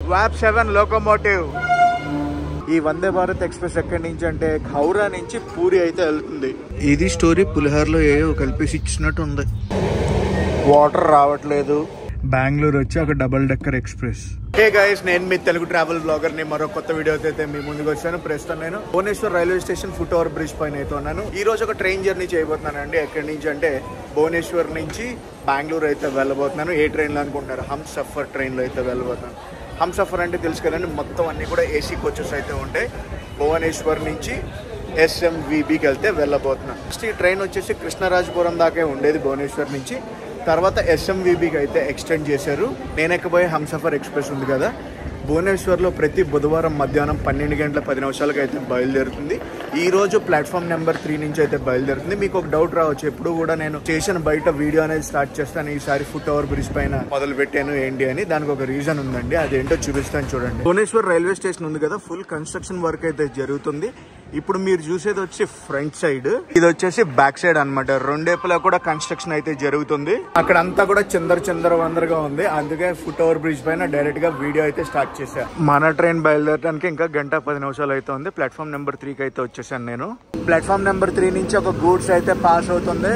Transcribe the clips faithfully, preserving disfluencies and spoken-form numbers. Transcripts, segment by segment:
వ్యాప్ seven locomotive. ఈ Vande Bharat express ఎక్కడి నుంచి అంటే హౌరా నుంచి పూరి అయితే వెళ్తుంది. ఇది స్టోరీ పులిహార్లో ఏవో కలిపేసి ఇచ్చినట్టు ఉంది. వాటర్ రావట్లేదు. బెంగళూరు వచ్చి ఒక double decker express. Hey guys, నేను మీ తెలుగు ట్రావెల్ బ్లాగర్ ని మరో కొత్త వీడియోతో అయితే మీ ముందుకు వచ్చాను. ప్రస్తుతం నేను Bhubaneswar railway station foot over bridge పైన అయితే ఉన్నాను. ఈ రోజు ఒక ట్రైన్ జర్నీ చేయబోతున్నాను అండి. ఎక్కడి నుంచి అంటే భువనేశ్వర్ నుంచి బెంగళూరు అయితే వెళ్ళబోతున్నాను. ఏ ట్రైన్లో అనుకుంటున్నారు? హమ్ సఫర్ ట్రైన్లో అయితే వెళ్ళబోతున్నాను. హమ్ సఫర్ అంటే తెలుసు కదండి, మొత్తం అన్ని కూడా ఏసీ కోచెస్ అయితే ఉంటాయి. భువనేశ్వర్ నుంచి ఎస్ఎంవిబికి వెళ్తే వెళ్ళబోతున్నాను. ఫస్ట్ ఈ ట్రైన్ వచ్చేసి కృష్ణరాజపురం దాకా ఉండేది భువనేశ్వర్ నుంచి. తర్వాత ఎస్ఎంవిబికి అయితే ఎక్స్టెండ్ చేశారు. నేను ఎక్కబోయే హంసఫర్ ఎక్స్ప్రెస్ ఉంది కదా, భువనేశ్వర్లో ప్రతి బుధవారం మధ్యాహ్నం పన్నెండు గంటల పది నిమిషాలకు అయితే బయలుదేరుతుంది. ఈ రోజు ప్లాట్ఫామ్ నెంబర్ త్రీ నుంచి అయితే బయలుదేరుతుంది. మీకు ఒక డౌట్ రావచ్చు, ఎప్పుడు కూడా నేను స్టేషన్ బయట వీడియో అనేది స్టార్ట్ చేస్తాను, ఈసారి ఫుట్ ఓవర్ బ్రిడ్జ్ పైన మొదలు పెట్టాను ఏంటి అని. దానికి ఒక రీజన్ ఉందండి, అదేంటో చూపిస్తాను చూడండి. భువనేశ్వర్ రైల్వే స్టేషన్ ఉంది కదా, ఫుల్ కన్స్ట్రక్షన్ వర్క్ అయితే జరుగుతుంది. ఇప్పుడు మీరు చూసేది వచ్చి ఫ్రంట్ సైడ్, ఇది వచ్చేసి బ్యాక్ సైడ్ అనమాట. రెండేపులా కూడా కన్స్ట్రక్షన్ అయితే జరుగుతుంది. అక్కడ అంతా కూడా చిందర చిందర వందరగా ఉంది. అందుకే ఫుట్ ఓవర్ బ్రిడ్జ్ పైన డైరెక్ట్ గా వీడియో అయితే స్టార్ట్ చేశా. మన ట్రైన్ బయలుదేరడానికి ఇంకా గంట పది నిమిషాలు అయితే ఉంది. ప్లాట్ఫామ్ నెంబర్ త్రీకి అయితే వచ్చేసాను నేను. ప్లాట్ఫామ్ నెంబర్ త్రీ నుంచి ఒక గూడ్స్ అయితే పాస్ అవుతుంది.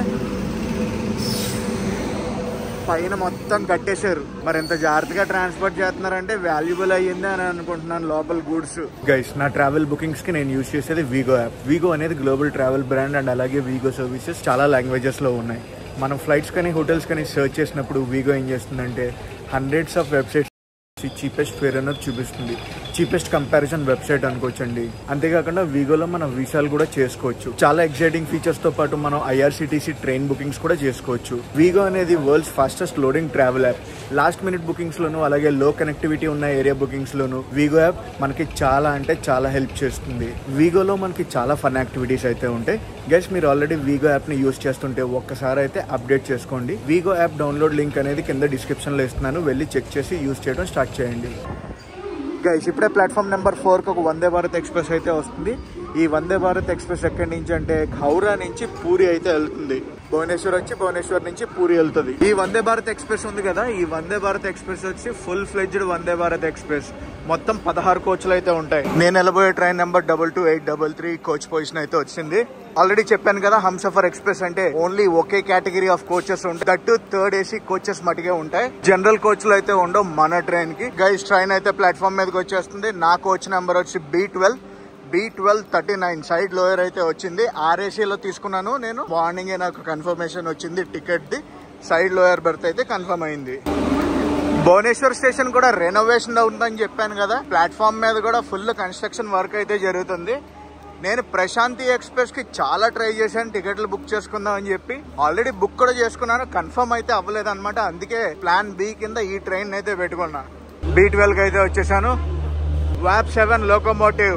పైన మొత్తం కట్టేశారు. మరి ఎంత జాగ్రత్తగా ట్రాన్స్పోర్ట్ చేస్తున్నారంటే వాల్యుబుల్ అయ్యింది అని అనుకుంటున్నాను లోపల గూడ్స్. గైస్, నా ట్రావెల్ బుకింగ్స్ కి నేను యూజ్ చేసేది వీగో యాప్. వీగో అనేది గ్లోబల్ ట్రావెల్ బ్రాండ్ అండ్ అలాగే వీగో సర్వీసెస్ చాలా లాంగ్వేజెస్ లో ఉన్నాయి. మనం ఫ్లైట్స్ కానీ హోటల్స్ కానీ సర్చ్ చేసినప్పుడు వీగో ఏం చేస్తుందంటే hundreds of websites cheapest fare అనేది చూపిస్తుంది. చీపెస్ట్ కంపారిజన్ వెబ్సైట్ అనుకోవచ్చండి. అంతేకాకుండా వీగోలో మనం వీసాలు కూడా చేసుకోవచ్చు. చాలా ఎక్సైటింగ్ ఫీచర్స్ తో పాటు మనం ఐఆర్సిటిసి ట్రైన్ బుకింగ్స్ కూడా చేసుకోవచ్చు. వీగో అనేది world's fastest loading travel app. Last minute bookings లోను అలాగే లో కనెక్టివిటీ ఉన్న ఏరియా బుకింగ్స్ లోను వీగో యాప్ మనకి చాలా అంటే చాలా హెల్ప్ చేస్తుంది. వీగోలో మనకి చాలా ఫన్ యాక్టివిటీస్ అయితే ఉంటాయి. గైస్, మీరు ఆల్రెడీ వీగో యాప్ ని యూజ్ చేస్తుంటే ఒక్కసారి అయితే అప్డేట్ చేసుకోండి. వీగో యాప్ డౌన్లోడ్ లింక్ అనేది కింద డిస్క్రిప్షన్ లో ఇస్తున్నాను, వెళ్ళి చెక్ చేసి యూజ్ చేయడం స్టార్ట్ చేయండి. గైస్, ఇప్పుడే ప్లాట్ఫామ్ నెంబర్ ఫోర్ కి ఒక వందే భారత్ ఎక్స్ప్రెస్ అయితే వస్తుంది. ఈ వందే భారత్ ఎక్స్ప్రెస్ ఎక్కడి నుంచి అంటే హౌరా నుంచి పూరి అయితే వెళ్తుంది. భువనేశ్వర్ వచ్చి భువనేశ్వర్ నుంచి పూరి వెళ్తుంది. ఈ వందే భారత్ ఎక్స్ప్రెస్ ఉంది కదా, ఈ వందే భారత్ ఎక్స్ప్రెస్ వచ్చి full fledged Vande Bharat express. మొత్తం పదహారు కోచ్లు అయితే ఉంటాయి. నేను వెళ్ళబోయే train number double two eight double three coach position అయితే వచ్చింది. ఆల్రెడీ చెప్పాను కదా, హంసఫర్ ఎక్స్ప్రెస్ అంటే ఓన్లీ ఒకే కేటగిరీ ఆఫ్ కోచెస్ ఉంటాయి. దట్టు థర్డ్ ఏసీ కోచెస్ మటుకే ఉంటాయి. జనరల్ కోచ్లు అయితే ఉండవు మన ట్రైన్ కి. గైస్, ట్రైన్ అయితే ప్లాట్ఫామ్ మీదకి వచ్చేస్తుంది. నా కోచ్ నెంబర్ వచ్చి B twelve B twelve thirty nine side lower అయితే వచ్చింది. ఆర్ఏసీలో తీసుకున్నాను నేను. మార్నింగే నాకు కన్ఫర్మేషన్ వచ్చింది టికెట్ ది. సైడ్ లోయర్ బెర్త్ అయితే కన్ఫర్మ్ అయింది. భువనేశ్వర్ స్టేషన్ కూడా రెనోవేషన్ అవుతుందని చెప్పాను కదా, ప్లాట్ఫామ్ మీద కూడా ఫుల్ కన్స్ట్రక్షన్ వర్క్ అయితే జరుగుతుంది. నేను ప్రశాంతి ఎక్స్ప్రెస్ కి చాలా ట్రై చేశాను టికెట్లు బుక్ చేసుకుందాం అని చెప్పి. ఆల్రెడీ బుక్ కూడా చేసుకున్నాను, కన్ఫర్మ్ అయితే అవ్వలేదు అనమాట. అందుకే ప్లాన్ బి కింద ఈ ట్రైన్ అయితే పెట్టుకున్నా. బి ట్వెల్వ్ కి అయితే వచ్చేసాను. వ్యాప్ seven locomotive.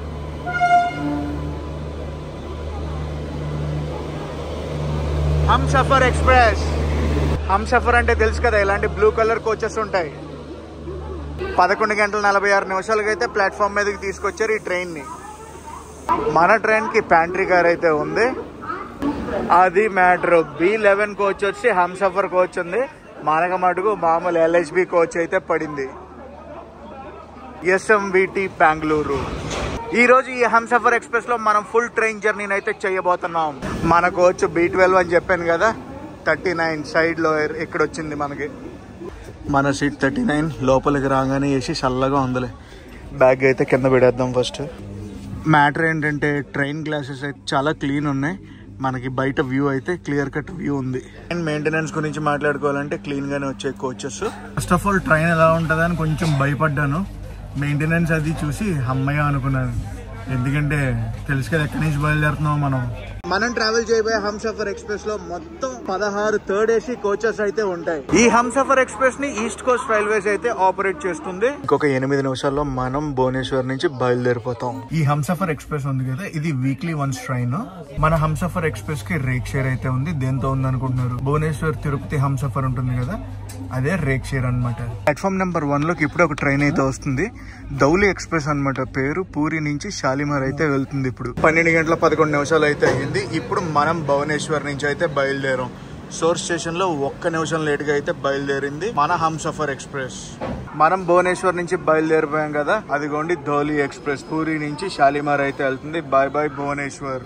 Humsafar express. Humsafar అంటే తెలుసు కదా, ఇలాంటి బ్లూ కలర్ కోచెస్ ఉంటాయి. పదకొండు గంటల నలభై ఆరు నిమిషాలకి అయితే ప్లాట్ఫామ్ మీదకి తీసుకొచ్చారు ఈ ట్రైన్ ని. మన ట్రైన్ కి ప్యాంట్రీ కార్ అయితే ఉంది. అది మ్యాటర్. బి లెవెన్ కోచ్ వచ్చి హమ్ సఫర్ కోచ్ ఉంది. మనక మటుకు మామూలు ఎల్హెచ్బి కోచ్ అయితే పడింది. ఎస్ఎంవిటి బెంగళూరు. ఈ రోజు ఈ హంసఫర్ ఎక్స్ప్రెస్ లో మనం ఫుల్ ట్రైన్ జర్నీని అయితే చేయబోతున్నాం. మన కోచ్ బి ట్వెల్వ్ అని చెప్పాను కదా, థర్టీ నైన్ సైడ్ లో ఇక్కడ వచ్చింది మనకి. మన సీట్ థర్టీ నైన్. లోపలికి రాగానే వేసి చల్లగా ఉందిలే. బ్యాగ్ అయితే కింద పెడేద్దాం ఫస్ట్. మ్యాటర్ ఏంటంటే ట్రైన్ గ్లాసెస్ అయితే చాలా క్లీన్ ఉన్నాయి. మనకి బయట వ్యూ అయితే క్లియర్ కట్ వ్యూ ఉంది. అండ్ మెయింటెనెన్స్ గురించి మాట్లాడుకోవాలంటే క్లీన్ గానే వచ్చే coaches. First of all train ఎలా ఉంటుందని కొంచెం భయపడ్డాను. మెయింటెనెన్స్ అది చూసి అమ్మయ్య అనుకున్నాను. ఎందుకంటే తెలుసు కదా ఎక్కడి నుంచి బయలుదేరుతున్నాం మనం. మనం ట్రావెల్ చేయబోయే హంసఫర్ ఎక్స్ప్రెస్ లో మొత్తం పదహారు థర్డ్ ఏసీ కోచెస్ అయితే ఉంటాయి. ఈ హంసఫర్ ఎక్స్ప్రెస్ ని ఈస్ట్ కోస్ట్ రైల్వేస్ అయితే ఆపరేట్ చేస్తుంది. ఇంకొక ఎనిమిది నిమిషాల్లో మనం భువనేశ్వర్ నుంచి బయలుదేరిపోతాం. ఈ హంసఫర్ ఎక్స్ప్రెస్ ఉంది కదా, ఇది వీక్లీ వన్స్ ట్రైన్. మన హంసఫర్ ఎక్స్ప్రెస్ కి రేక్ షేర్ అయితే ఉంది. దేంతో ఉంది అనుకుంటున్నారు? భువనేశ్వర్ తిరుపతి హంసఫర్ ఉంటుంది కదా, అదే రేక్ షేర్ అనమాట. ప్లాట్ఫామ్ నెంబర్ వన్ లోకి ఇప్పుడు ఒక ట్రైన్ అయితే వస్తుంది. ధౌలి ఎక్స్ప్రెస్ అనమాట పేరు. పూరి నుంచి షాలిమార్ అయితే వెళ్తుంది. ఇప్పుడు పన్నెండు గంటల పదకొండు నిమిషాలు అయితే అయ్యింది. ఇప్పుడు మనం భువనేశ్వర్ నుంచి అయితే బయలుదేరాం. సోర్స్ స్టేషన్ లో ఒక్క నిమిషం లేట్ గా అయితే బయలుదేరింది మన హంసఫర్ ఎక్స్ప్రెస్. మనం భువనేశ్వర్ నుంచి బయలుదేరిపోయాం కదా, అదిగోండి ధోలి ఎక్స్ప్రెస్ పూరి నుంచి షాలిమార్ అయితే వెళ్తుంది. Bye bye Bhubaneswar.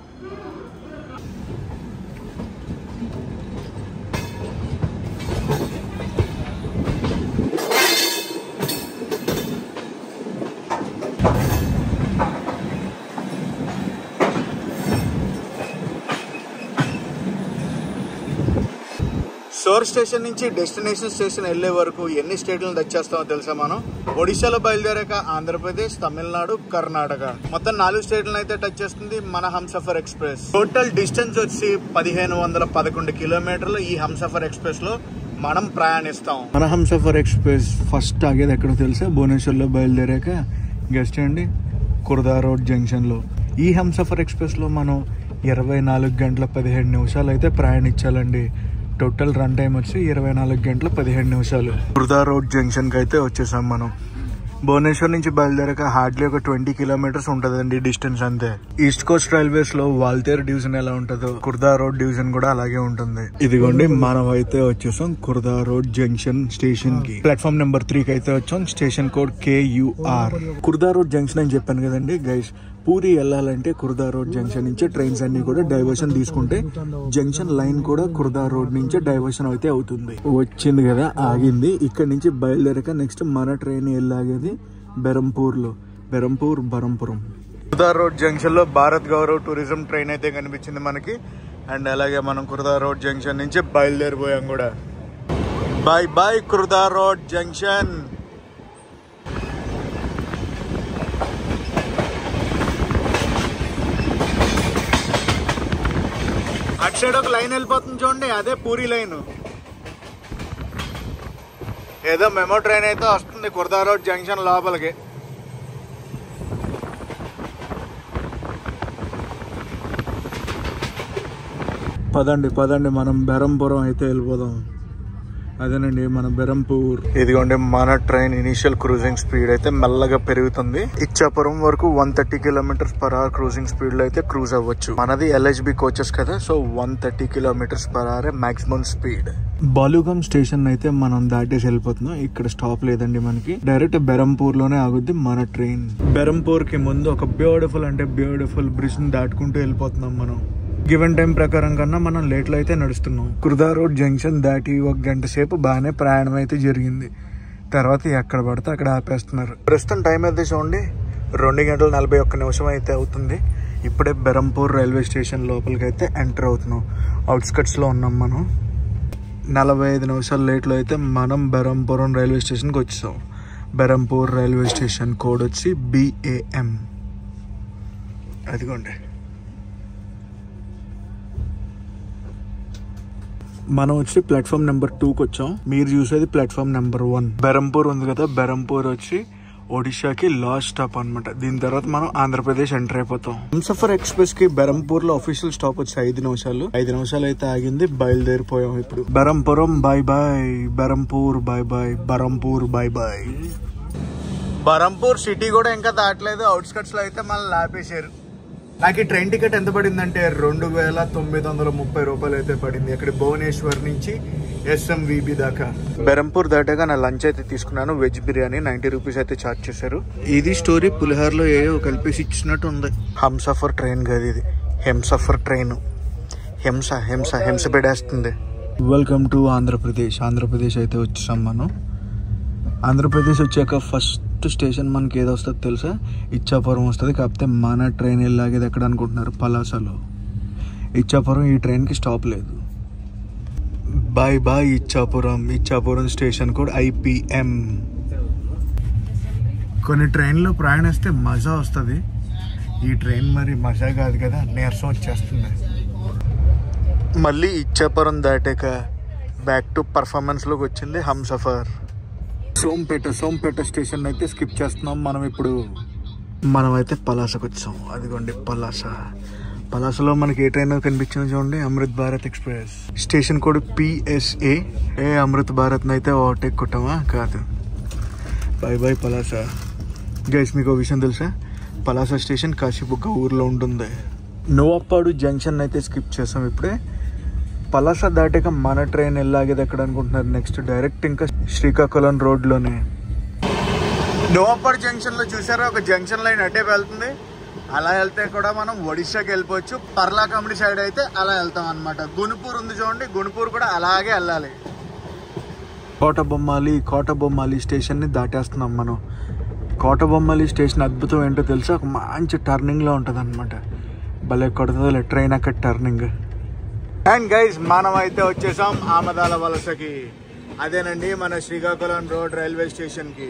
Source station నుంచి డెస్టినేషన్ స్టేషన్ వెళ్లే వరకు ఎన్ని స్టేట్లను టచ్ చేస్తామో తెలుసా మనం? ఒడిశాలో బయలుదేరాక ఆంధ్రప్రదేశ్, తమిళనాడు, కర్ణాటక మొత్తం నాలుగు స్టేట్లను అయితే టచ్ చేస్తుంది మన హంసఫర్ ఎక్స్ప్రెస్. టోటల్ డిస్టెన్స్ వచ్చి పదిహేను వందల పదకొండు కిలోమీటర్లు ఈ హంసఫర్ ఎక్స్ప్రెస్ లో మనం ప్రయాణిస్తాం. మన హంసఫర్ ఎక్స్ప్రెస్ ఫస్ట్ ఆగేది ఎక్కడో తెలుసా? భువనేశ్వర్ లో బయలుదేరాక గెస్ట్ అండి కుర్దా రోడ్ జంక్షన్ లో. ఈ హంసఫర్ ఎక్స్ప్రెస్ లో మనం ఇరవై నాలుగు గంటల పదిహేడు నిమిషాలు అయితే ప్రయాణించాలండి. టోటల్ రన్ టైం వచ్చి ఇరవై నాలుగు గంటల పదిహేడు నిమిషాలు. కుర్దా రోడ్ జంక్షన్ కి అయితే వచ్చేసాం మనం. భువనేశ్వర్ నుంచి బయలుదేరాక హార్డ్లీ ఒక ట్వంటీ కిలోమీటర్స్ ఉంటదండి డిస్టెన్స్ అంతే. ఈస్ట్ కోస్ట్ రైల్వేస్ లో వాల్తేర్ డివిజన్ ఎలా ఉంటుందో కుర్దా రోడ్ డివిజన్ కూడా అలాగే ఉంటుంది. ఇదిగోండి మనం అయితే వచ్చేసాం కుర్దా రోడ్ జంక్షన్ స్టేషన్ కి. ప్లాట్ఫామ్ నెంబర్ త్రీ కి అయితే వచ్చాం. Station code KUR. Khurda Road Junction అని చెప్పాను కదండి గైస్. పూరి వెళ్ళాలంటే కుర్దా రోడ్ జంక్షన్ నుంచి ట్రైన్స్ అన్ని కూడా డైవర్షన్ తీసుకుంటే జంక్షన్ లైన్ కూడా కుర్దా రోడ్ నుంచి డైవర్షన్ అయితే అవుతుంది. వచ్చింది కదా, ఆగింది. ఇక్కడ నుంచి బయలుదేరాక నెక్స్ట్ మన ట్రైన్ వెళ్ళాగేది బెరంపూర్ లో. బెరంపూర్ బరంపురం. కుర్దా రోడ్ జంక్షన్ లో భారత్ గౌరవ్ టూరిజం ట్రైన్ అయితే కనిపించింది మనకి. అండ్ అలాగే మనం కుర్దా రోడ్ జంక్షన్ నుంచి బయలుదేరిపోయాం కూడా. Bye bye Khurda Road Junction. అటు సైడ్ ఒక లైన్ వెళ్ళిపోతుంది చూడండి, అదే పూరి లైన్. ఏదో మెమో ట్రైన్ అయితే వస్తుంది కుర్దా రోడ్ జంక్షన్ లోపలికి. పదండి పదండి మనం బెరంపురం అయితే వెళ్ళిపోదాం. అదేనండి మన బెరంపూర్. ఇదిగోండి మన ట్రైన్ ఇనిషియల్ క్రూజింగ్ స్పీడ్ అయితే మెల్లగా పెరుగుతుంది. ఇచ్చాపురం వరకు one thirty kilometres per hour cruising speed లో అయితే క్రూజ్ అవ్వచ్చు. మనది ఎల్హెచ్బి కోచెస్ కదా, so one thirty kilometres per hour maximum speed. Balugaon station అయితే మనం దాటేసి వెళ్ళిపోతున్నాం. ఇక్కడ స్టాప్ లేదండి మనకి. డైరెక్ట్ బెరంపూర్ లోనే ఆగుద్ది మన ట్రైన్. బెరంపూర్ కి ముందు ఒక బ్యూటిఫుల్ అంటే బ్యూటిఫుల్ బ్రిడ్జ్ ని దాటుకుంటూ వెళ్ళిపోతున్నాం మనం. గివెన్ టైం ప్రకారం కన్నా మనం లేట్ లో అయితే నడుస్తున్నాం. కుర్దా రోడ్ జంక్షన్ దాటి ఒక గంట సేపు బాగానే ప్రయాణం అయితే జరిగింది. తర్వాత ఎక్కడ పడితే అక్కడ ఆపేస్తున్నారు. ప్రస్తుతం టైం అయితే చూడండి రెండు గంటల నలభై ఒక్క నిమిషం అయితే అవుతుంది. ఇప్పుడే బెరంపూర్ రైల్వే స్టేషన్ లోపలికి అయితే ఎంటర్ అవుతున్నాం. అవుట్స్కట్స్ లో ఉన్నాం మనం. నలభై ఐదు నిమిషాల లేట్ లో అయితే మనం బెరంపురం రైల్వే స్టేషన్కి వచ్చాం. బెరంపూర్ రైల్వే స్టేషన్ కోడ్ వచ్చి బిఏఎం. అదిగోండి మనం వచ్చి ప్లాట్ఫామ్ నెంబర్ టూకి వచ్చాం. మీరు చూసేది ప్లాట్ఫామ్ నెంబర్ వన్. బెరంపూర్ ఉంది కదా, బెరంపూర్ వచ్చి ఒడిశాకి లాస్ట్ స్టాప్ అనమాట. దీని తర్వాత మనం ఆంధ్రప్రదేశ్ ఎంటర్ అయిపోతాం. హంసఫర్ ఎక్స్ప్రెస్ కి బెరంపూర్ లో అఫీషియల్ స్టాప్ వచ్చి ఐదు నిమిషాలు ఐదు నిమిషాలు అయితే ఆగింది. బయలుదేరిపోయాం ఇప్పుడు. Berhampuram bye bye, Berhampur bye bye, Barampur bye bye. Barampur city కూడా ఇంకా దాటలేదు. అవుట్స్కట్స్ లో అయితే మళ్ళీ ఆపేశారు. నాకు ఈ ట్రైన్ టికెట్ ఎంత పడిందంటే రెండు వేల తొమ్మిది వందల ముప్పై రూపాయలు అయితే పడింది. ఇక్కడ భువనేశ్వర్ నుంచి ఎస్ఎంవిబి దాకా. బెరంపూర్ దాటాక నా లంచ్ అయితే తీసుకున్నాను. వెజ్ బిర్యానీ నైన్టీ రూపీస్ అయితే ఛార్జ్ చేశారు. ఇది స్టోరీ పులిహార్లో ఏవో కలిపేసి ఇచ్చినట్టు ఉంది. హంసఫర్ ట్రైన్ కాదు ఇది, హెంసఫర్ ట్రైన్. హింస హింస హింస పెడేస్తుంది. Welcome to Andhra Pradesh. ఆంధ్రప్రదేశ్ అయితే వచ్చాం మనం. ఆంధ్రప్రదేశ్ వచ్చాక ఫస్ట్ స్టేషన్ మనకి ఏదో వస్తుంది తెలుసా? ఇచ్చాపురం వస్తుంది. కాకపోతే మన ట్రైన్ వెళ్ళాగేది ఎక్కడ అనుకుంటున్నారు? పలాసలో. ఇచ్చాపురం ఈ ట్రైన్కి స్టాప్ లేదు. Bye bye Ichchapuram. Ichchapuram station code IPM. కొన్ని ట్రైన్లో ప్రయాణిస్తే మజా వస్తుంది. ఈ ట్రైన్ మరి మజా కాదు కదా, నీరసం వచ్చేస్తుంది. మళ్ళీ ఇచ్చాపురం దాటాక బ్యాక్ టు పర్ఫార్మెన్స్లోకి వచ్చింది హంసఫర్. సోంపేట సోంపేట స్టేషన్ అయితే స్కిప్ చేస్తున్నాం మనం ఇప్పుడు. మనం అయితే పలాసకు వచ్చాం. అదిగోండి పలాస. పలాసలో మనకి ఏ ట్రైన్ కనిపించింది చూడండి, Amrit Bharat express. Station code PSA. ఏ అమృత్ భారత్ అయితే ఓవర్టేక్ కొట్టామా? కాదు. Bye bye Palasa. గైస్ మీకు ఒక విషయం తెలుసా? పలాస స్టేషన్ కాశీబుగ్గ ఊర్లో ఉంటుంది. నోవాపాడు జంక్షన్ అయితే స్కిప్ చేసాం ఇప్పుడే. పలాస దాటాక మన ట్రైన్ వెళ్ళాగేది ఎక్కడ అనుకుంటున్నారు? నెక్స్ట్ డైరెక్ట్ ఇంకా శ్రీకాకుళం రోడ్లోనే. నోపర్ జంక్షన్లో చూసారా ఒక జంక్షన్ లైన్ అటే వెళ్తుంది. అలా వెళ్తే కూడా మనం ఒడిశాకి వెళ్ళిపోవచ్చు. పర్లాకమిడి సైడ్ అయితే అలా వెళ్తాం అనమాట. గుణపూర్ ఉంది చూడండి, గుణపూర్ కూడా అలాగే వెళ్ళాలి. కోటబొమ్మాలి కోటబొమ్మాలి స్టేషన్ని దాటేస్తున్నాం మనం. కోటబొమ్మాలి స్టేషన్ అద్భుతం ఏంటో తెలుసా? ఒక మంచి టర్నింగ్లో ఉంటుంది అనమాట. భలే కొడుతుందో ట్రైన్ అక్కడ టర్నింగ్. అండ్ గైస్ మనం అయితే వచ్చేసాం ఆమదాల వలసకి. అదేనండి మన శ్రీకాకుళం రోడ్ రైల్వే స్టేషన్కి.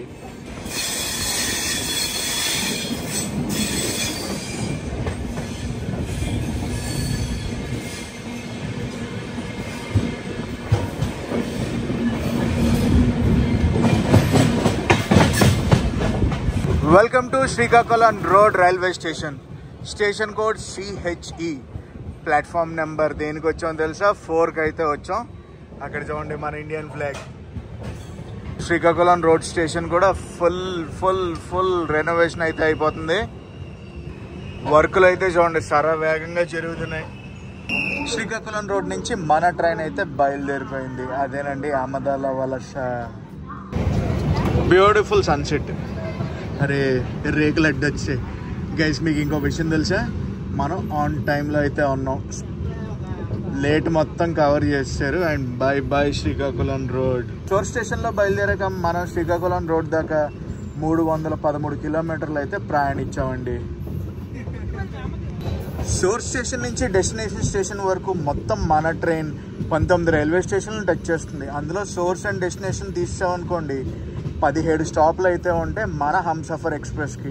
Welcome to Srikakulam Road railway station. Station code CHE. Platform number దేనికి వచ్చాం తెలుసా? ఫోర్కి అయితే వచ్చాం. అక్కడ చూడండి మన Indian flag. Srikakulam Road station కూడా ఫుల్ ఫుల్ ఫుల్ రెనోవేషన్ అయితే అయిపోతుంది. వర్కులు అయితే చూడండి సర వేగంగా జరుగుతున్నాయి. శ్రీకాకుళం రోడ్ నుంచి మన ట్రైన్ అయితే బయలుదేరిపోయింది. అదేనండి ఆమదాల వలస. Beautiful sunset. అరే రేకులు అడ్డొచ్చాయి. గైస్ మీకు ఇంకో విషయం తెలుసా? మనం ఆన్ టైంలో అయితే ఉన్నాం. లేట్ మొత్తం కవర్ చేస్తారు. And bye bye Srikakulam Road. Source స్టేషన్లో బయలుదేరాక మనం శ్రీకాకుళం రోడ్ దాకా మూడు వందల పదమూడు కిలోమీటర్లు అయితే ప్రయాణించామండి. సోర్స్ స్టేషన్ నుంచి డెస్టినేషన్ స్టేషన్ వరకు మొత్తం మన ట్రైన్ పంతొమ్మిది రైల్వే స్టేషన్లు టచ్ చేస్తుంది. అందులో సోర్స్ అండ్ డెస్టినేషన్ తీసామనుకోండి పదిహేడు స్టాప్లు అయితే ఉంటే మన హంసఫర్ ఎక్స్ప్రెస్కి.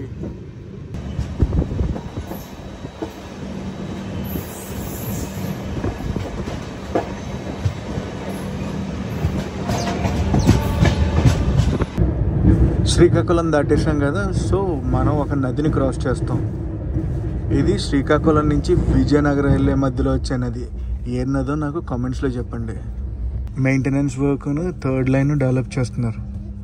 శ్రీకాకుళం దాటేసాం కదా, సో మనం ఒక నదిని క్రాస్ చేస్తాం. ఇది శ్రీకాకుళం నుంచి విజయనగరం వెళ్ళే మధ్యలో వచ్చే నది. ఏ నదో నాకు కామెంట్స్లో చెప్పండి. మెయింటెనెన్స్ వర్క్ను థర్డ్ లైన్ డెవలప్ చేస్తున్నారు.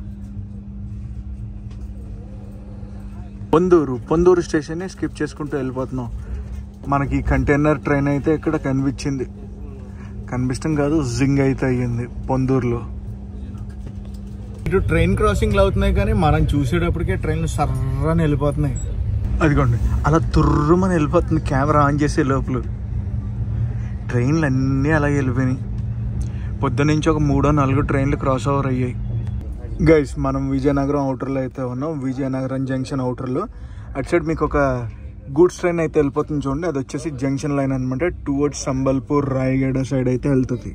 పొందూరు పొందూరు స్టేషన్ని స్కిప్ చేసుకుంటూ వెళ్ళిపోతున్నాం. మనకి కంటైనర్ ట్రైన్ అయితే ఇక్కడ కనిపించింది. కనిపిస్తాం కాదు, జింగ్ అయితే అయ్యింది పొందూరులో. ఇటు ట్రైన్ క్రాసింగ్లు అవుతున్నాయి కానీ మనం చూసేటప్పటికే ట్రైన్లు సర్రని వెళ్ళిపోతున్నాయి. అదిగోండి అలా తుర్రుమని వెళ్ళిపోతుంది కెమెరా ఆన్ చేసే లోపల. ట్రైన్లు అన్నీ అలాగే వెళ్ళిపోయినాయి. పొద్దునుంచి ఒక మూడో నాలుగు ట్రైన్లు క్రాస్ ఓవర్ అయ్యాయి. గైస్ మనం విజయనగరం అవుటర్లో అయితే ఉన్నాం. విజయనగరం జంక్షన్ అవుటర్లో అటు సైడ్ మీకు ఒక గూడ్స్ ట్రైన్ అయితే వెళ్ళిపోతుంది చూడండి. అది వచ్చేసి జంక్షన్ లైన్ అనమాట. టువర్డ్స్ సంబల్పూర్ రాయగడ సైడ్ అయితే వెళ్తుంది.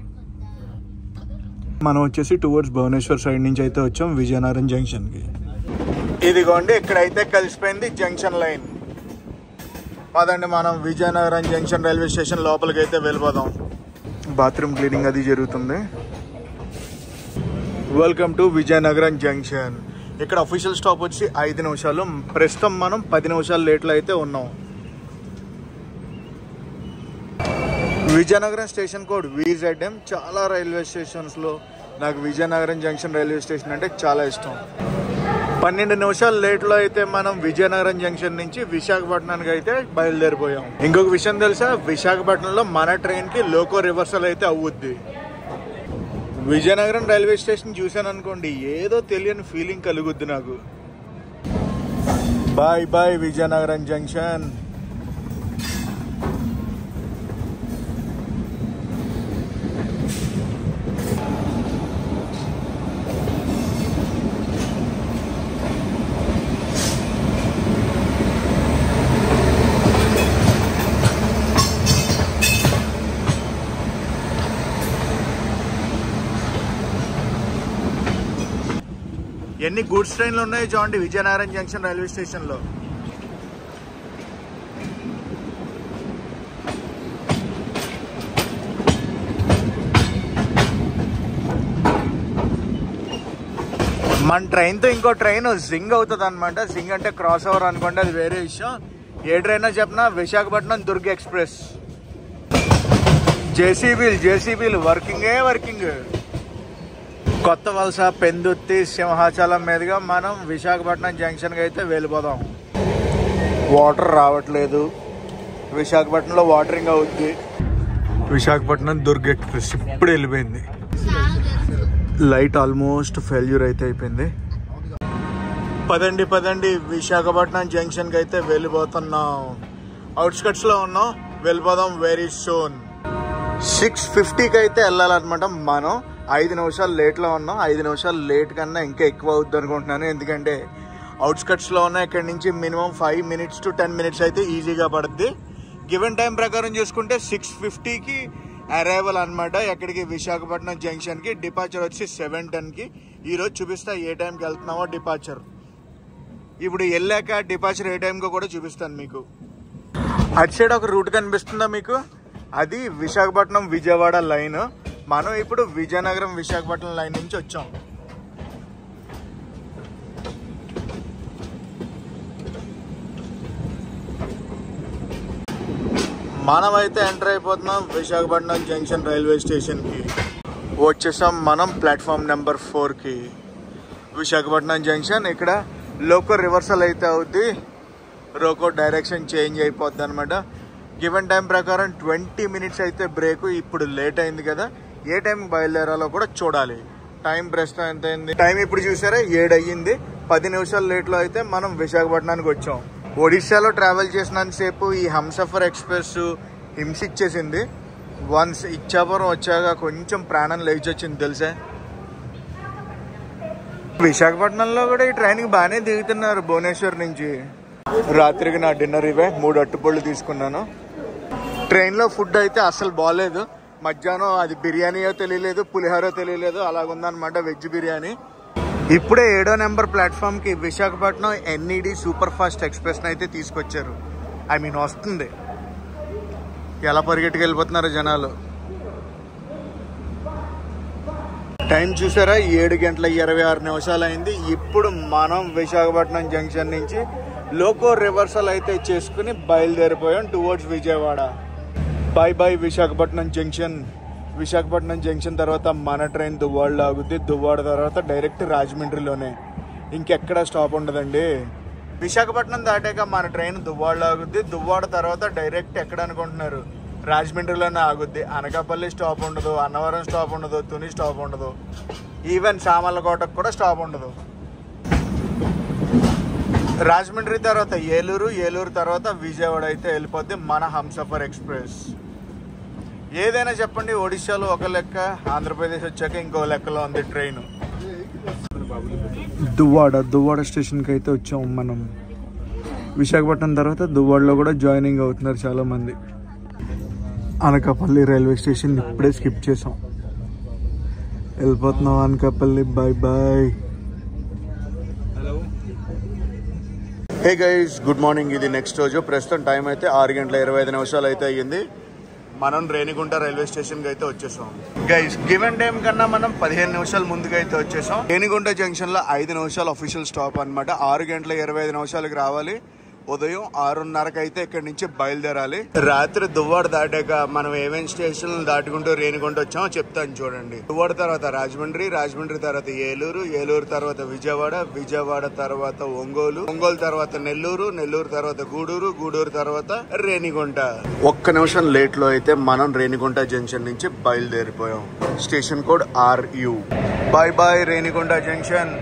మనం వచ్చేసి టువర్డ్స్ భువనేశ్వర్ సైడ్ నుంచి అయితే వచ్చాం విజయనగరం జంక్షన్కి. ఇదిగోండి ఇక్కడైతే కలిసిపోయింది జంక్షన్ లైన్. పదండి మనం విజయనగరం జంక్షన్ రైల్వే స్టేషన్ లోపలికి అయితే వెళ్ళిపోదాం. బాత్రూమ్ క్లీనింగ్ అది జరుగుతుంది. Welcome to Vizianagaram junction. ఇక్కడ అఫీషియల్ స్టాప్ వచ్చి ఐదు నిమిషాలు. ప్రస్తుతం మనం పది నిమిషాలు లేట్లో అయితే ఉన్నాం. Vizianagaram station code VZM. చాలా రైల్వే స్టేషన్స్లో నాకు విజయనగరం జంక్షన్ రైల్వే స్టేషన్ అంటే చాలా ఇష్టం. పన్నెండు నిమిషాలు లేట్లో అయితే మనం విజయనగరం జంక్షన్ నుంచి విశాఖపట్నానికి అయితే బయలుదేరిపోయాం. ఇంకొక విషయం తెలుసా? విశాఖపట్నంలో మన ట్రైన్కి లోకో రివర్సల్ అయితే అవుద్ది. విజయనగరం రైల్వే స్టేషన్ చూశాను అనుకోండి ఏదో తెలియని ఫీలింగ్ కలుగుద్ది నాకు. Bye bye Vizianagaram junction. ఎన్ని గూడ్స్ ట్రైన్లు ఉన్నాయి చూడండి విజయనగరం జంక్షన్ రైల్వే స్టేషన్లో. మన ట్రైన్తో ఇంకో ట్రైన్ జింగ్ అవుతుంది అనమాట. జింగ్ అంటే క్రాస్ ఓవర్ అనుకోండి, అది వేరే విషయం. ఏ ట్రైన్ చెప్పినా విశాఖపట్నం దుర్గ్ ఎక్స్ప్రెస్. జేసీబీలు జేసీబీలు వర్కింగే వర్కింగ్. కొత్త వలస, పెందుర్తి, సింహాచలం మీదుగా మనం విశాఖపట్నం జంక్షన్కి అయితే వెళ్ళిపోదాం. వాటర్ రావట్లేదు. విశాఖపట్నంలో వాటరింగ్ అవుద్ది. విశాఖపట్నం దుర్గ్ ఎక్స్ప్రెస్ ఇప్పుడు వెళ్ళిపోయింది. లైట్ ఆల్మోస్ట్ ఫెయిల్యూర్ అయితే అయిపోయింది. పదండి పదండి విశాఖపట్నం జంక్షన్కి అయితే వెళ్ళిపోతున్నాం. అవుట్స్కట్స్ లో ఉన్నాం, వెళ్ళిపోదాం వెరీ సూన్. సిక్స్ ఫిఫ్టీకి అయితే వెళ్ళాలన్నమాట. మనం ఐదు నిమిషాలు లేట్లో ఉన్నాం. ఐదు నిమిషాలు లేట్ కన్నా ఇంకా ఎక్కువ అవుద్ది అనుకుంటున్నాను, ఎందుకంటే అవుట్స్కట్స్ లో ఉన్న ఇక్కడ నుంచి minimum five minutes to ten minutes అయితే ఈజీగా పడుద్ది. గివెన్ టైం ప్రకారం చూసుకుంటే సిక్స్ ఫిఫ్టీకి అరైవల్ అనమాట. ఎక్కడికి? విశాఖపట్నం జంక్షన్ కి. డిపార్చర్ వచ్చి సెవెన్ టెన్ కి. ఈరోజు చూపిస్తా ఏ టైంకి వెళ్తున్నామో డిపార్చర్. ఇప్పుడు వెళ్ళాక డిపార్చర్ ఏ టైంకో కూడా చూపిస్తాను మీకు. అటు సైడ్ ఒక రూట్ కనిపిస్తుందా మీకు? అది విశాఖపట్నం విజయవాడ లైన్. మనం ఇప్పుడు విజయనగరం విశాఖపట్నం లైన్ నుంచి వచ్చాం. మనమైతే ఎంటర్ అయిపోతున్నాం విశాఖపట్నం జంక్షన్ రైల్వే స్టేషన్ కి. వచ్చేసాం మనం ప్లాట్ఫామ్ నెంబర్ ఫోర్ కి. విశాఖపట్నం జంక్షన్. ఇక్కడ లోకో రివర్సల్ అయితే అవుద్ది, రోకో డైరెక్షన్ చేంజ్ అయిపోద్ది అనమాట. గివెన్ టైం ప్రకారం ట్వంటీ మినిట్స్ అయితే బ్రేక్. ఇప్పుడు లేట్ అయింది కదా, ఏ టైంకి బయలుదేరాలో కూడా చూడాలి. టైం ప్రస్తుతం ఎంత అయింది? టైం ఇప్పుడు చూసారా, ఏడు అయ్యింది. పది నిమిషాలు లేట్లో అయితే మనం విశాఖపట్నానికి వచ్చాం. ఒడిశాలో ట్రావెల్ చేసినంతసేపు ఈ హంసఫర్ ఎక్స్ప్రెస్ హింసిచ్చేసింది. వన్స్ ఇచ్చాపురం వచ్చాక కొంచెం ప్రాణం లేచి వచ్చింది తెలుసా. విశాఖపట్నంలో కూడా ఈ ట్రైన్కి బాగానే దిగుతున్నారు భువనేశ్వర్ నుంచి. రాత్రికి నా డిన్నర్ ఇవే, మూడు అట్టుపళ్ళు తీసుకున్నాను. ట్రైన్లో ఫుడ్ అయితే అసలు బాగాలేదు. మధ్యాహ్నం అది బిర్యానీయో తెలియలేదు, పులిహోరో తెలియలేదు, అలాగుందనమాట వెజ్ బిర్యానీ. ఇప్పుడే ఏడో నెంబర్ ప్లాట్ఫామ్కి విశాఖపట్నం ఎన్ఈడి సూపర్ ఫాస్ట్ ఎక్స్ప్రెస్ని అయితే తీసుకొచ్చారు. ఐ మీన్ వస్తుంది. ఎలా పరిగెట్టుకు వెళ్ళిపోతున్నారు జనాలు. టైం చూసారా, ఏడు గంటల ఇరవై ఆరు నిమిషాలు అయింది. ఇప్పుడు మనం విశాఖపట్నం జంక్షన్ నుంచి లోకో రివర్సల్ అయితే చేసుకుని బయలుదేరిపోయాం towards Vijayawada. Bye bye Visakhapatnam junction. Visakhapatnam junction తర్వాత మన ట్రైన్ దువ్వాడలో ఆగుద్ది. దువ్వాడ తర్వాత డైరెక్ట్ రాజమండ్రిలోనే, ఇంకెక్కడ స్టాప్ ఉండదండి. విశాఖపట్నం దాటాక మన ట్రైన్ దువ్వాడలో ఆగుద్ది. దువ్వాడ తర్వాత డైరెక్ట్ ఎక్కడ అనుకుంటున్నారు? రాజమండ్రిలోనే ఆగుద్ది. అనకాపల్లి స్టాప్ ఉండదు, అన్నవరం స్టాప్ ఉండదు, తుని స్టాప్ ఉండదు, ఈవెన్ సామర్లకోటకు కూడా స్టాప్ ఉండదు. రాజమండ్రి తర్వాత ఏలూరు, ఏలూరు తర్వాత విజయవాడ అయితే వెళ్ళిపోద్ది మన హంసఫర్ ఎక్స్ప్రెస్. ఏదైనా చెప్పండి, ఒడిశాలో ఒక లెక్క, ఆంధ్రప్రదేశ్ వచ్చాక ఇంకో లెక్కలో ఉంది ట్రైన్. దువ్వాడ దువ్వాడ స్టేషన్కి అయితే వచ్చాము మనం. విశాఖపట్నం తర్వాత దువ్వాడలో కూడా జాయినింగ్ అవుతున్నారు చాలామంది. అనకాపల్లి రైల్వే స్టేషన్ ఇప్పుడే స్కిప్ చేసాం. వెళ్ళిపోతున్నాం Anakapalli. Bye bye. Hey guys, good morning. ఇది నెక్స్ట్ రోజు. ప్రస్తుతం టైం అయితే ఆరు గంటల ఇరవై ఐదు నిమిషాలు అయితే అయ్యింది. మనం రేణిగుంట రైల్వే స్టేషన్కి అయితే వచ్చేసాం. గైస్, గివెన్ టైం కన్నా మనం పదిహేను నిమిషాల ముందుగా అయితే వచ్చేసాం. రేణిగుంట జంక్షన్ లో ఐదు నిమిషాలు అఫీషియల్ స్టాప్ అనమాట. ఆరు గంటల ఇరవై ఐదు నిమిషాలకి రావాలి. ఉదయం ఆరున్నరకు అయితే ఇక్కడి నుంచి బయలుదేరాలి. రాత్రి దువ్వాడ దాటాక మనం ఏమేమి స్టేషన్లు దాటుకుంటూ రేణిగుంట వచ్చామో చెప్తాను చూడండి. దువ్వాడ తర్వాత రాజమండ్రి, రాజమండ్రి తర్వాత ఏలూరు, ఏలూరు తర్వాత విజయవాడ, విజయవాడ తర్వాత ఒంగోలు, ఒంగోలు తర్వాత నెల్లూరు, నెల్లూరు తర్వాత గూడూరు, గూడూరు తర్వాత రేణిగుంట. ఒక్క నిమిషం లేట్ లో అయితే మనం రేణిగుంట జంక్షన్ నుంచి బయలుదేరిపోయాం. Station code R U. Bye bye Renigunta junction.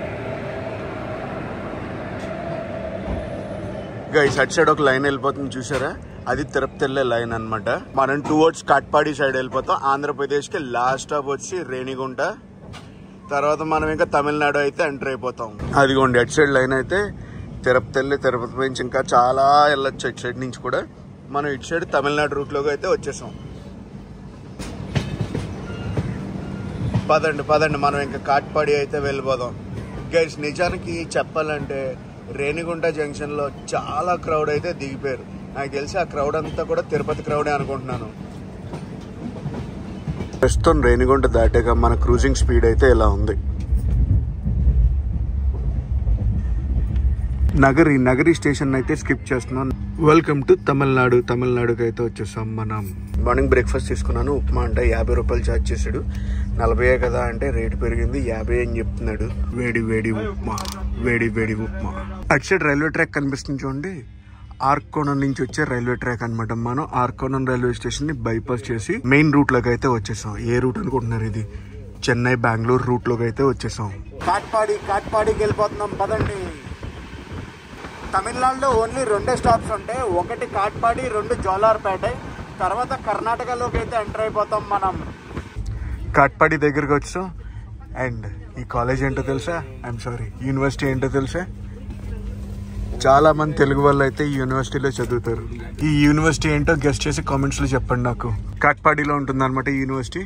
Guys, అటు సైడ్ ఒక లైన్ వెళ్ళిపోతుంది చూసారా, అది తిరుపతి వెళ్ళే లైన్ అనమాట. మనం టువర్డ్స్ కాట్పాడి సైడ్ వెళ్ళిపోతాం. ఆంధ్రప్రదేశ్ కి లాస్ట్ స్టాప్ వచ్చి రేణిగుంట. తర్వాత మనం ఇంకా తమిళనాడు అయితే ఎంటర్ అయిపోతాం. అదిగోండి అటు సైడ్ లైన్ అయితే తిరుపతి వెళ్ళి, తిరుపతి నుంచి ఇంకా చాలా వెళ్ళొచ్చు ఇటు సైడ్ నుంచి కూడా. మనం ఇటు సైడ్ తమిళనాడు రూట్ లోకి అయితే వచ్చేసాం. పదండి పదండి, మనం ఇంకా కాట్పాడి అయితే వెళ్ళిపోదాం. గైస్, నిజానికి చెప్పాలంటే రేణిగుంట జంక్షన్ లో చాలా క్రౌడ్ అయితే దిగిపోయారు. నాకు తెలిసి ఆ క్రౌడ్ అంతా కూడా తిరుపతి క్రౌడే అనుకుంటున్నాను. ప్రస్తుతం రేణిగుంట దాటాక మన క్రూజింగ్ స్పీడ్ అయితే ఇలా ఉంది. నగరి నగరి స్టేషన్ అయితే స్కిప్ చేస్తున్నాం. Welcome to Tamil Nadu. తమిళనాడుకి అయితే వచ్చేసాం మనం. మార్నింగ్ బ్రేక్ఫాస్ట్ తీసుకున్నాను. ఉప్మా అంటే యాభై రూపాయలు ఛార్జ్ చేశాడు. నలభై కదా అంటే రేటు పెరిగింది, యాభై అని చెప్తున్నాడు. వేడి వేడి ఉప్మా, వేడి వేడి ఉప్మా. అటు సైడ్ రైల్వే ట్రాక్ కనిపిస్తుంది చూడండి, ఆర్కోనం నుంచి వచ్చే రైల్వే ట్రాక్ అనమాట. మనం ఆర్కోనం రైల్వే స్టేషన్ ని బైపాస్ చేసి మెయిన్ రూట్ లోకి అయితే వచ్చేసాం. ఏ రూట్ అనుకుంటున్నారు? ఇది చెన్నై బెంగళూరు రూట్ లోకి అయితే వచ్చేసాం. కాట్పాడి కాట్పాడికి వెళ్ళిపోతున్నాం పదండి. తమిళనాడులో ఓన్లీ రెండే స్టాప్స్ ఉంటాయి, ఒకటి కాట్పాడి, రెండు జోలార్పేట. తర్వాత కర్ణాటకలోకి అయితే ఎంటర్ అయిపోతాం మనం. కాట్పాడి దగ్గరకు వచ్చాం. అండ్ ఈ కాలేజ్ ఏంటో తెలుసా? ఐఎమ్ సారీ, యూనివర్సిటీ ఏంటో తెలుసా? చాలా మంది తెలుగు వాళ్ళు అయితే ఈ యూనివర్సిటీలో చదువుతారు. ఈ యూనివర్సిటీ ఏంటో గెస్ట్ చేసి కామెంట్స్ లో చెప్పండి నాకు. కాట్పాడిలో ఉంటుంది అనమాట ఈ యూనివర్సిటీ.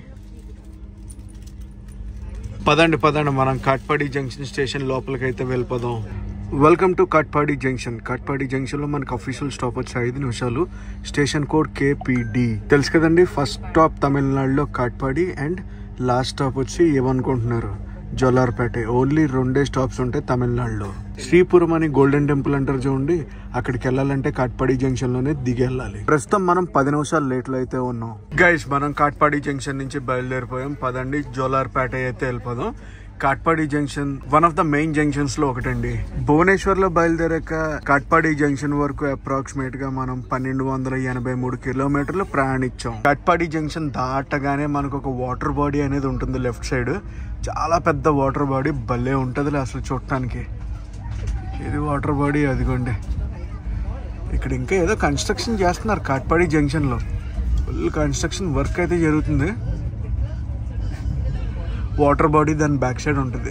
పదండి పదండి మనం కాట్పాడి జంక్షన్ స్టేషన్ లోపలికి అయితే వెళ్ళిపోదాం. Welcome to Katpadi junction. Katpadi junction లో మనకు అఫీషియల్ స్టాప్ వచ్చి ఐదు నిమిషాలు. Station code KPD. తెలుసు కదండి, ఫస్ట్ స్టాప్ తమిళనాడులో కాట్పాడి అండ్ లాస్ట్ స్టాప్ వచ్చి ఏమనుకుంటున్నారు? జోలార్పేట. ఓన్లీ రెండే స్టాప్స్ ఉంటాయి తమిళనాడులో. శ్రీపురం అని గోల్డెన్ టెంపుల్ అంటారు చూడండి, అక్కడికి వెళ్ళాలంటే కాట్పాడి జంక్షన్ లోనే దిగి వెళ్ళాలి. ప్రస్తుతం మనం పది నిమిషాలు లేట్ లో అయితే ఉన్నాం. గైస్ మనం కాట్పాడి జంక్షన్ నుంచి బయలుదేరిపోయాం. పదండి జోలార్పేట అయితే వెళ్ళిపోదాం. Katpadi junction one of the main junctions లో ఒకటండి. భువనేశ్వర్ లో బయలుదేరాక కాట్పాడి జంక్షన్ వరకు అప్రాక్సిమేట్ గా మనం పన్నెండు వందల ఎనభై మూడు కిలోమీటర్లు ప్రయాణించాం. కాట్పాడి జంక్షన్ దాటగానే మనకు ఒక వాటర్ బాడీ అనేది ఉంటుంది లెఫ్ట్ సైడ్. చాలా పెద్ద వాటర్ బాడీ, భలే ఉంటది అసలు చూడటానికి. ఇది వాటర్ బాడీ, అదిగోండి. ఇక్కడ ఇంకా ఏదో కన్స్ట్రక్షన్ చేస్తున్నారు కాట్పాడి జంక్షన్ లో. ఫుల్ కన్స్ట్రక్షన్ వర్క్ అయితే జరుగుతుంది. వాటర్ బాడీ దాని బ్యాక్ సైడ్ ఉంటుంది.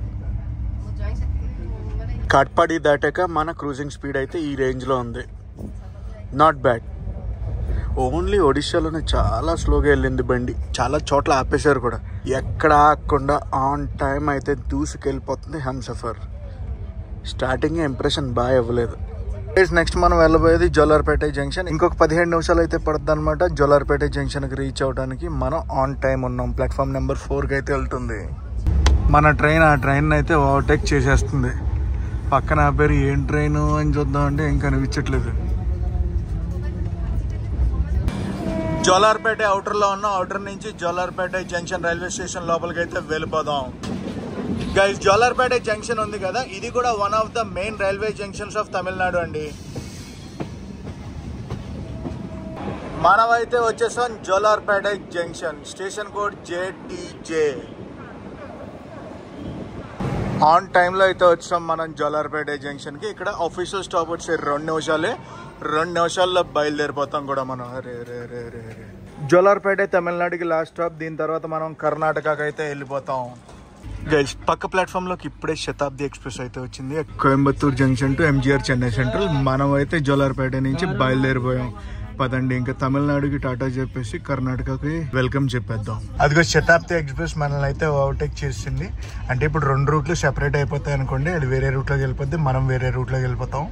కాట్పాడి దాటాక మన క్రూజింగ్ స్పీడ్ అయితే ఈ రేంజ్ లో ఉంది. Not bad. ఓన్లీ ఒడిశాలోనే చాలా స్లోగా వెళ్ళింది బండి. చాలా చోట్ల ఆపేశారు కూడా. ఎక్కడ ఆగకుండా ఆన్ టైం అయితే దూసుకెళ్ళిపోతుంది హంసఫర్. స్టార్టింగ్ ఇంప్రెషన్ బాగా ఇవ్వలేదు. నెక్స్ట్ మనం వెళ్ళబోయేది జోలార్పేట జంక్షన్. ఇంకొక పదిహేడు నిమిషాలు అయితే పడుతుంది అనమాట జోలార్పేట జంక్షన్ కి రీచ్ అవడానికి. మనం ఆన్ టైం ఉన్నాం. ప్లాట్ఫామ్ నెంబర్ ఫోర్ కి అయితే వెళ్తుంది మన ట్రైన్. ఆ ట్రైన్ అయితే ఓవర్టేక్ చేసేస్తుంది. పక్కన ఆ పేరు ఏం ట్రైన్ అని చూద్దాం అంటే ఇంకా కనిపించట్లేదు. జోలార్పేట అవుటర్ లో ఉన్న అవుటర్ నుంచి జోలార్పేట జంక్షన్ రైల్వే స్టేషన్ లోపలికి అయితే వెళ్ళిపోదాం. గైస్ జోలార్పేట జంక్షన్ ఉంది కదా, ఇది కూడా one of the main railway junctions of Tamil Nadu అండి. మనమైతే వచ్చేసాం Jolarpet junction. Station code JTJ. On టైంలో అయితే వచ్చాం మనం జోలార్పేట జంక్షన్ కి. ఇక్కడ ఆఫీషియల్ స్టాప్ వచ్చే రెండు నిమిషాలే. రెండు నిమిషాల్లో బయలుదేరిపోతాం కూడా మనం. రే రే రే రే రే జోలార్పేట తమిళనాడుకి లాస్ట్ స్టాప్. దీని తర్వాత మనం కర్ణాటకకి అయితే వెళ్ళిపోతాం. గైస్ పక్క ప్లాట్ఫామ్ లోకి ఇప్పుడే శతాబ్ది ఎక్స్ప్రెస్ అయితే వచ్చింది. Coimbatore junction to MGR Chennai central. మనం అయితే జోలార్పేట నుంచి బయలుదేరిపోయాం. పదండి ఇంకా తమిళనాడుకి టాటా చెప్పేసి కర్ణాటకకి వెల్కమ్ చెప్పేద్దాం. అదిగో శతాబ్ది ఎక్స్ప్రెస్ మనల్ని అయితే ఓవర్టేక్ చేసింది. అంటే ఇప్పుడు రెండు రూట్లు సెపరేట్ అయిపోతాయి అనుకోండి. అది వేరే రూట్ లోకి వెళ్ళిపోద్ది, మనం వేరే రూట్ లోకి వెళ్ళిపోతాం.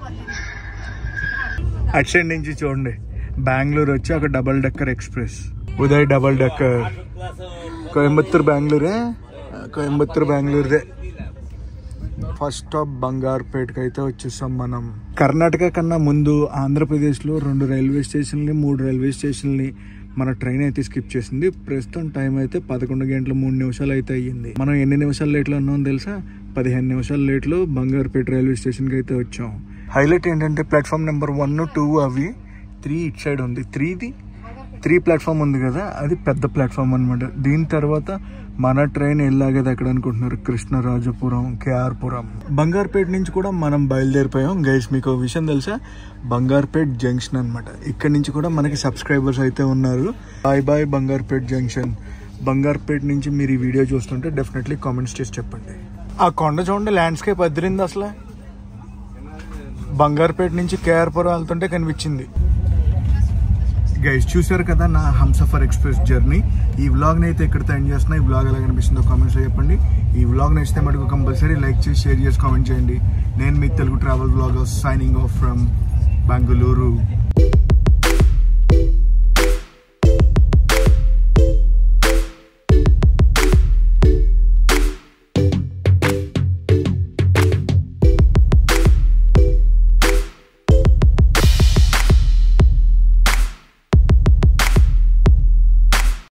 అటు సైడ్ నుంచి చూడండి, బెంగళూరు వచ్చి ఒక double decker express. Uday double decker. Coimbatore బెంగళూరే, కోయంబత్తూర్ బెంగళూరుదే. ఫస్ట్ స్టాప్ బంగార్పేటకి అయితే వచ్చేసాం మనం. కర్ణాటక కన్నా ముందు ఆంధ్రప్రదేశ్లో రెండు రైల్వే స్టేషన్లని మూడు రైల్వే స్టేషన్లని మన ట్రైన్ అయితే స్కిప్ చేసింది. ప్రస్తుతం టైం అయితే పదకొండు గంటల మూడు నిమిషాలు అయితే అయ్యింది. మనం ఎన్ని నిమిషాలు లేట్లో ఉన్నాం తెలుసా? పదిహేను నిమిషాల లేట్లో బంగార్పేట రైల్వే స్టేషన్కి అయితే వచ్చాం. హైలైట్ ఏంటంటే ప్లాట్ఫామ్ నెంబర్ వన్ టూ అవి త్రీ ఇట్ సైడ్ ఉంది. త్రీది త్రీ ప్లాట్ఫామ్ ఉంది కదా, అది పెద్ద ప్లాట్ఫామ్ అనమాట. దీని తర్వాత మన ట్రైన్ ఎలాగేది ఎక్కడ అనుకుంటున్నారు? కృష్ణరాజపురం, కేఆర్పురం. బంగార్పేట నుంచి కూడా మనం బయలుదేరిపోయాం. గైస్ మీకు ఒక విషయం తెలుసా? బంగార్పేట జంక్షన్ అనమాట. ఇక్కడ నుంచి కూడా మనకి సబ్స్క్రైబర్స్ అయితే ఉన్నారు. Bye bye Bangarpet junction. Bangarpet నుంచి మీరు ఈ వీడియో చూస్తుంటే డెఫినెట్లీ కామెంట్స్ చేసి చెప్పండి. ఆ కొండ చూడండి, ల్యాండ్స్కేప్ అదిరింది అసలు. బంగార్పేట నుంచి కేఆర్పురం వెళ్తుంటే కనిపించింది. గైస్ చూసారు కదా నా హంసఫర్ ఎక్స్ప్రెస్ జర్నీ. ఈ వ్లాగ్ని అయితే ఎక్కడితో ఎండ్ చేస్తున్నా. ఈ వ్లాగ్ ఎలా కనిపిస్తుందో కామెంట్స్లో చెప్పండి. ఈ వ్లాగ్ నచ్చితే మటుకు కంపల్సరీ లైక్ చేసి షేర్ చేసి కామెంట్ చేయండి. నేను మీ Telugu travel vlogger signing off from Bengaluru.